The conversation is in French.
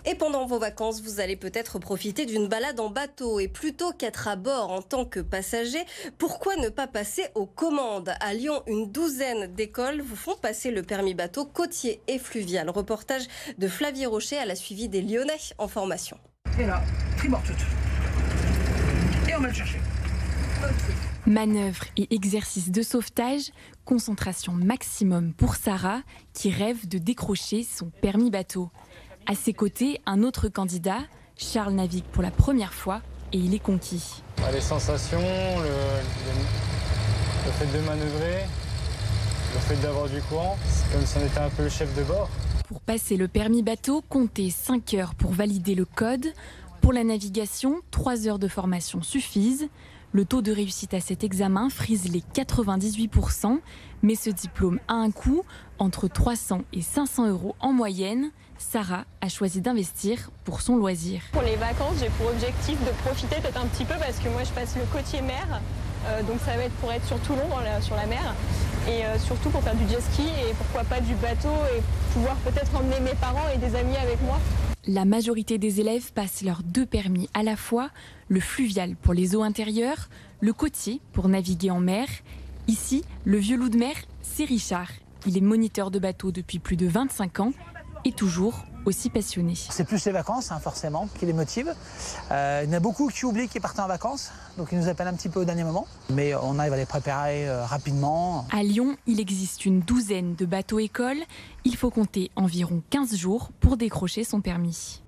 Et pendant vos vacances, vous allez peut-être profiter d'une balade en bateau. Et plutôt qu'être à bord en tant que passager, pourquoi ne pas passer aux commandes? À Lyon, une douzaine d'écoles vous font passer le permis bateau côtier et fluvial. Reportage de Flavie Rocher à la suivi des Lyonnais en formation. Et là, tribord toute. Et on va le chercher. Manœuvres et exercices de sauvetage, concentration maximum pour Sarah qui rêve de décrocher son permis bateau. À ses côtés, un autre candidat, Charles navigue pour la première fois et il est conquis. Les sensations, le fait de manœuvrer, le fait d'avoir du courant, c'est comme si on était un peu le chef de bord. Pour passer le permis bateau, comptez 5 heures pour valider le code. Pour la navigation, 3 heures de formation suffisent. Le taux de réussite à cet examen frise les 98%, mais ce diplôme a un coût, entre 300 et 500 € en moyenne. Sarah a choisi d'investir pour son loisir. Pour les vacances, j'ai pour objectif de profiter peut-être un petit peu parce que moi je passe le côtier mer, donc ça va être pour être sur Toulon sur la mer et surtout pour faire du jet ski et pourquoi pas du bateau et pouvoir peut-être emmener mes parents et des amis avec moi. La majorité des élèves passent leurs 2 permis à la fois, le fluvial pour les eaux intérieures, le côtier pour naviguer en mer. Ici, le vieux loup de mer, c'est Richard. Il est moniteur de bateau depuis plus de 25 ans et toujours aussi passionné. C'est plus les vacances, forcément, qui les motivent. Il y en a beaucoup qui oublient qu'ils partent en vacances, donc ils nous appellent un petit peu au dernier moment. Mais on arrive à les préparer rapidement. À Lyon, il existe une douzaine de bateaux-écoles. Il faut compter environ 15 jours pour décrocher son permis.